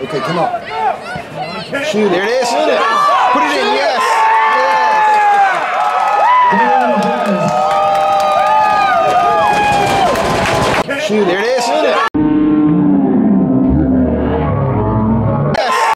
Okay, come on. Shoot it. There it is. Shoot it. Put it in, yes. Yes. Shoot it. There it